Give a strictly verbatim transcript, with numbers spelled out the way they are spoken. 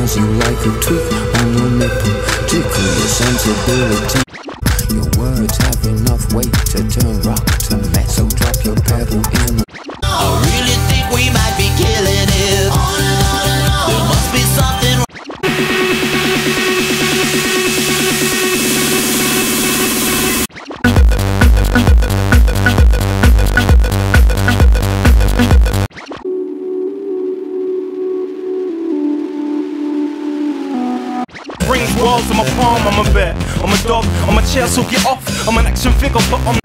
Buzz you like a tweak on your nipple. Tickle your sensibility. Your words have enough weight to turn rock to metal. So drop your pedal in. I really think we might be killing it. On and on and on. There must be something. Rings walls in my palm, I'm a bear, I'm a dog, I'm a chair, so get off. I'm an action figure, but I'm